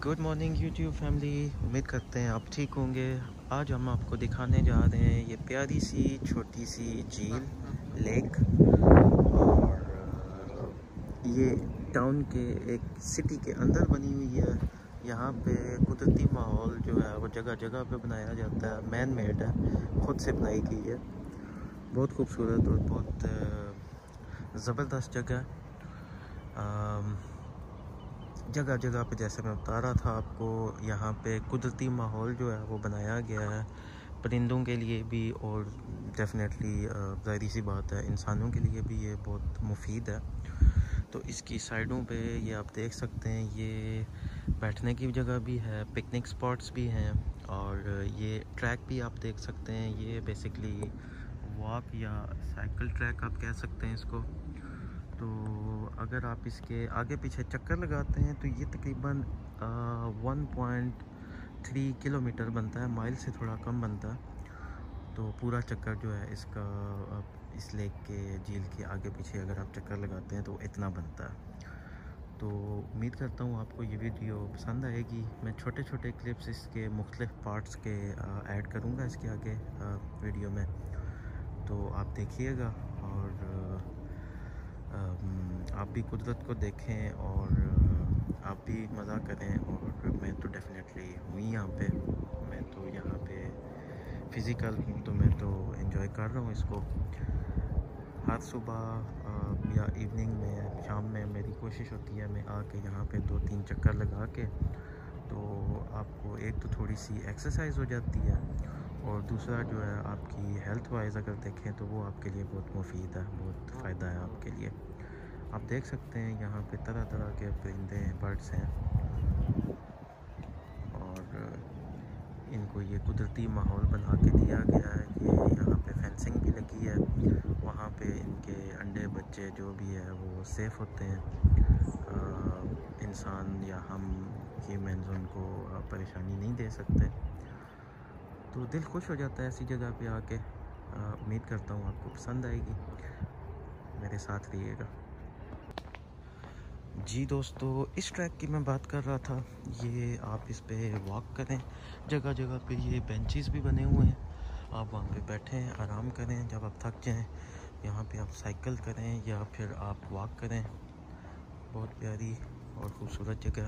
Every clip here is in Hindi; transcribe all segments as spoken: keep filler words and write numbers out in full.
Good morning YouTube family. उम्मीद करते हैं आप ठीक होंगे। आज हम आपको दिखाने जा रहे हैं ये प्यारी सी छोटी सी झील लेक। और ये टाउन के एक सिटी के अंदर बनी हुई है। यहाँ पे कुदरती माहौल जो है वो जगह जगह पे बनाया जाता है, मैन मेड है, खुद से बनाई गई है। बहुत खूबसूरत और बहुत ज़बरदस्त जगह। जगह जगह पे जैसे मैं बता रहा था आपको, यहाँ पे कुदरती माहौल जो है वो बनाया गया है परिंदों के लिए भी, और डेफिनेटली ज़ाहिर सी बात है इंसानों के लिए भी ये बहुत मुफीद है। तो इसकी साइडों पे ये आप देख सकते हैं, ये बैठने की जगह भी है, पिकनिक स्पॉट्स भी हैं, और ये ट्रैक भी आप देख सकते हैं। ये बेसिकली वॉक या साइकिल ट्रैक आप कह सकते हैं इसको। तो अगर आप इसके आगे पीछे चक्कर लगाते हैं तो ये तकरीबन वन पॉइंट थ्री किलोमीटर बनता है, माइल से थोड़ा कम बनता है। तो पूरा चक्कर जो है इसका इस लेक के झील के आगे पीछे अगर आप चक्कर लगाते हैं तो इतना बनता है। तो उम्मीद करता हूँ आपको ये वीडियो पसंद आएगी। मैं छोटे छोटे क्लिप्स इसके मुख्तलिफ पार्ट्स के ऐड करूँगा इसके आगे आ, वीडियो में, तो आप देखिएगा और आप भी कुदरत को देखें और आप भी मज़ा करें। और मैं तो डेफिनेटली हूँ यहाँ पे, मैं तो यहाँ पे फ़िज़िकल हूँ, तो मैं तो एंजॉय कर रहा हूँ इसको। हर सुबह या इवनिंग में, शाम में मेरी कोशिश होती है मैं आके यहाँ पे दो तीन चक्कर लगा के, तो आपको एक तो थोड़ी सी एक्सरसाइज हो जाती है, और दूसरा जो है आपकी हेल्थ वाइज अगर देखें तो वो आपके लिए बहुत मुफीद है, बहुत फ़ायदा है आपके लिए। आप देख सकते हैं यहाँ पे तरह तरह के परिंदे हैं, बर्ड्स हैं, और इनको ये कुदरती माहौल बना के दिया गया है। ये यहाँ पे फेंसिंग भी लगी है, वहाँ पे इनके अंडे बच्चे जो भी है वो सेफ़ होते हैं। आ, इंसान या हम ह्यूमंस उनको परेशानी नहीं दे सकते। तो दिल खुश हो जाता है ऐसी जगह पे आके। उम्मीद करता हूँ आपको पसंद आएगी, मेरे साथ रहिएगा। जी दोस्तों, इस ट्रैक की मैं बात कर रहा था। ये आप इस पे वॉक करें, जगह जगह पे ये बेंचेस भी बने हुए हैं, आप वहाँ पे बैठें, आराम करें। जब आप थक जाएं यहाँ पे आप साइकिल करें या फिर आप वॉक करें। बहुत प्यारी और ख़ूबसूरत जगह।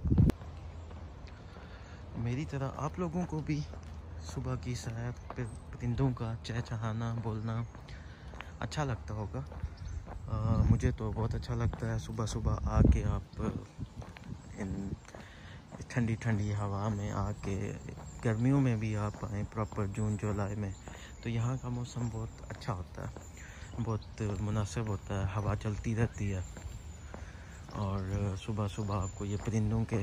मेरी तरह आप लोगों को भी सुबह की सैर, परिंदों का चहचहाना, बोलना अच्छा लगता होगा। आ, मुझे तो बहुत अच्छा लगता है सुबह सुबह आके आप इन ठंडी ठंडी हवा में आके। गर्मियों में भी आप आएँ प्रॉपर जून जुलाई में, तो यहाँ का मौसम बहुत अच्छा होता है, बहुत मुनासिब होता है, हवा चलती रहती है, और सुबह सुबह आपको ये परिंदों के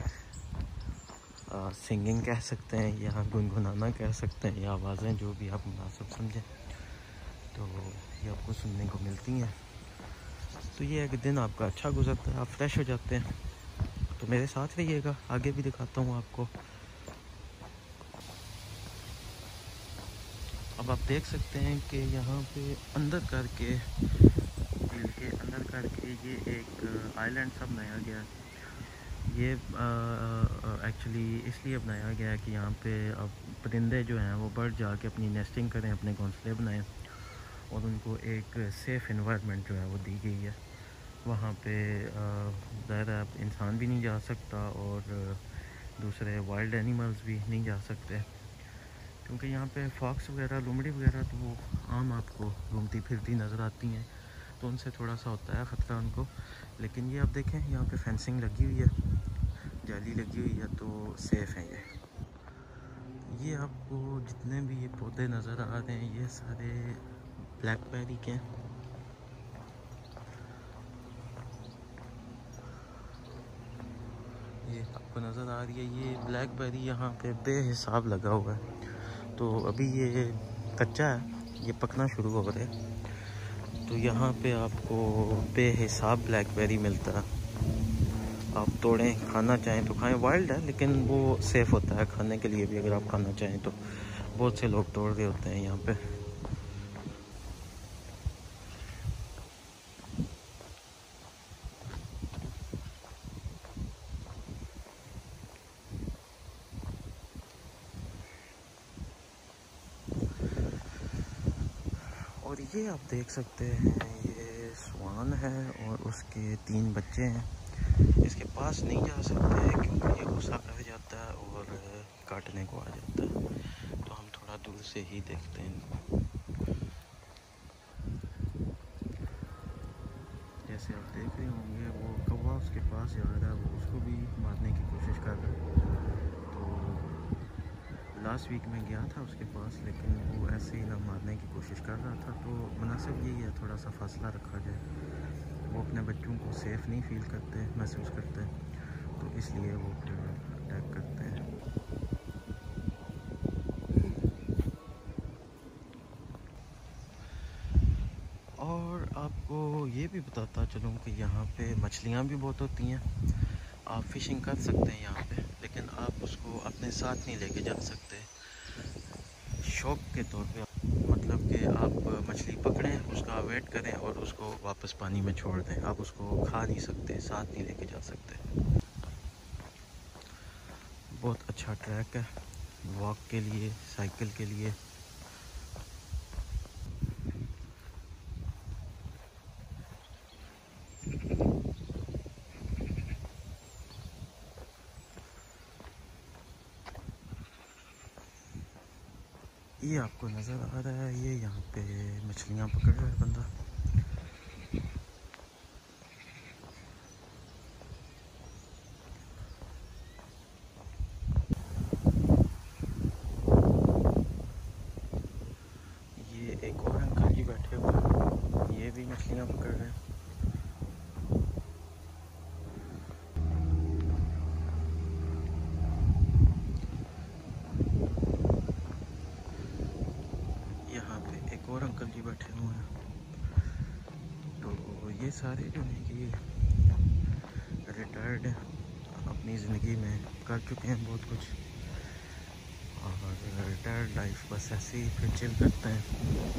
आ, सिंगिंग कह सकते हैं या गुनगुनाना कह सकते हैं, या आवाज़ें जो भी आप मुनासिब समझें, तो ये आपको सुनने को मिलती हैं। तो ये एक दिन आपका अच्छा गुजरता है, आप फ्रेश हो जाते हैं। तो मेरे साथ रहिएगा, आगे भी दिखाता हूँ आपको। अब आप देख सकते हैं कि यहाँ पे अंदर करके, झील के अंदर करके ये एक आइलैंड सा बनाया गया है। ये एक्चुअली इसलिए बनाया गया है कि यहाँ पे अब परिंदे जो हैं वो बर्ड जाके अपनी नेस्टिंग करें, अपने घोंसले बनाएं, और उनको एक सेफ़ इन्वायरमेंट जो है वो दी गई है। वहाँ पे ज़्यादा इंसान भी नहीं जा सकता, और दूसरे वाइल्ड एनिमल्स भी नहीं जा सकते, क्योंकि यहाँ पे फॉक्स वगैरह, लोमड़ी वगैरह तो वो आम आपको घूमती फिरती नज़र आती हैं, तो उनसे थोड़ा सा होता है ख़तरा उनको। लेकिन ये आप देखें यहाँ पे फेंसिंग लगी हुई है, जाली लगी हुई है, तो सेफ़ है ये। ये आपको जितने भी ये पौधे नज़र आ रहे हैं ये सारे ब्लैकबेरी के हैं। ये आपको नज़र आ रही है, ये ब्लैकबेरी यहाँ पे बेहिसाब लगा हुआ है। तो अभी ये कच्चा है, ये पकना शुरू हो रहा है। तो यहाँ पे आपको बेहिसाब ब्लैकबेरी मिलता है, आप तोड़ें, खाना चाहें तो खाएं। वाइल्ड है लेकिन वो सेफ़ होता है खाने के लिए भी, अगर आप खाना चाहें तो। बहुत से लोग तोड़ रहे होते हैं यहाँ पे। ये आप देख सकते हैं, ये स्वान है और उसके तीन बच्चे हैं। इसके पास नहीं जा सकते क्योंकि ये गुस्सा कर जाता है और काटने को आ जाता है, तो हम थोड़ा दूर से ही देखते हैं इनको। जैसे आप देख रहे होंगे वो कौवा उसके पास जा रहा है, वो उसको भी मारने की कोशिश कर रहा है। तो लास्ट वीक में गया था उसके पास, लेकिन वो ऐसे ही ना मारने की कोशिश कर रहा था। तो मुनासिब यही है, थोड़ा सा फासला रखा जाए। वो अपने बच्चों को सेफ़ नहीं फील करते, महसूस करते, तो इसलिए वो फिर अटैक करते हैं। और आपको ये भी बताता चलूँ कि यहाँ पे मछलियाँ भी बहुत होती हैं। आप फ़िशिंग कर सकते हैं यहाँ पे, लेकिन आप उसको अपने साथ नहीं लेके जा सकते। शौक के तौर पे, मतलब कि आप मछली पकड़ें, उसका वेट करें और उसको वापस पानी में छोड़ दें। आप उसको खा नहीं सकते, साथ नहीं लेके जा सकते। बहुत अच्छा ट्रैक है वॉक के लिए, साइकिल के लिए। ये आपको नज़र आ रहा है, ये यहाँ पे मछलियाँ पकड़ रहा है बंदा। ये एक और अंकल जी बैठे हुए हैं, ये भी मछलियाँ पकड़ रहे हैं। यहाँ पे एक और अंकल जी बैठे हुए हैं। तो ये सारे जो हैं कि रिटायर्ड हैं, अपनी ज़िंदगी में कर चुके हैं बहुत कुछ, और रिटायर्ड लाइफ बस ऐसे ही फिर चिल करते हैं।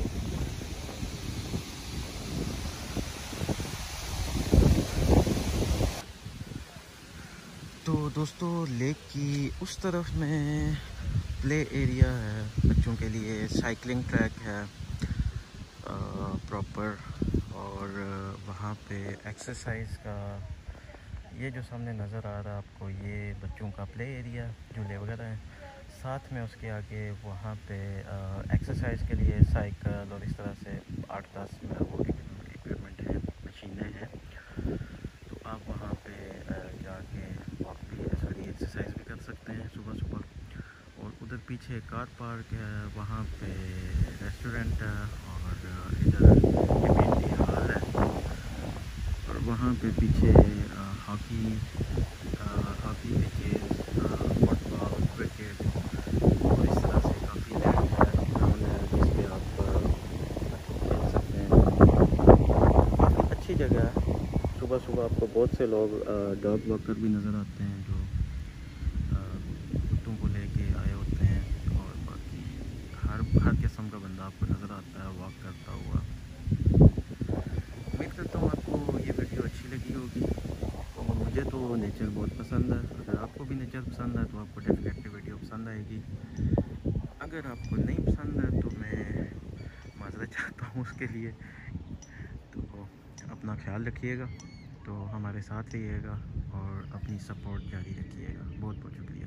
तो दोस्तों, लेक की उस तरफ में प्ले एरिया है बच्चों के लिए, साइकिलिंग ट्रैक है प्रॉपर, और वहाँ पे एक्सरसाइज का, ये जो सामने नज़र आ रहा है आपको, ये बच्चों का प्ले एरिया, झूले वगैरह हैं। साथ में उसके आगे वहाँ पे एक्सरसाइज के लिए साइकिल और इस तरह से आठ दस वो इक्विपमेंट हैं, मशीनें हैं। तो आप वहाँ पे जाके वॉक भी, सॉरी एक्सरसाइज भी कर सकते हैं सुबह सुबह। और उधर पीछे कार पार्क है, वहाँ पे रेस्टोरेंट है, और इधर कम्युनिटी हॉल है, और वहाँ पे पीछे hockey hockey pitches, football, cricket और इस तरह से काफ़ी लैंड है, ग्राउंड है जिस पे आप खेल सकते हैं। काफ़ी अच्छी जगह है। सुबह सुबह आपको बहुत से लोग डॉग वॉकर भी नज़र आते हैं जो कुत्तों को लेके आए होते हैं, और बाकी हर हर किस्म का बंदा आपको नज़र आता है वॉक करता हुआ। उम्मीद करता हूँ आपको ये वीडियो अच्छी लगी होगी, और मुझे तो नेचर बहुत पसंद है। अगर आपको भी नेचर पसंद है तो आपको डेफिनेटली वीडियो पसंद आएगी। अगर आपको नहीं पसंद है तो मैं माजरत चाहता हूँ उसके लिए। तो अपना ख्याल रखिएगा, तो हमारे साथ रहिएगा और अपनी सपोर्ट जारी रखिएगा। बहुत बहुत शुक्रिया।